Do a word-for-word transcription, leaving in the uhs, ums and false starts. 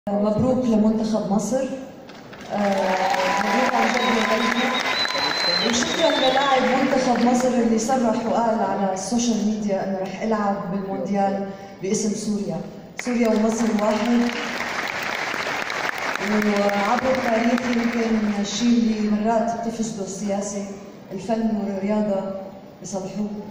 مبروك لمنتخب مصر. مبروك عن جد لبلدنا، وشكرا للاعب منتخب مصر اللي صرح وقال على السوشيال ميديا انه رح العب بالمونديال باسم سوريا. سوريا ومصر واحد، وعبر التاريخ يمكن الشيء اللي مرات بتفسده السياسه، الفن والرياضه بيصلحوه.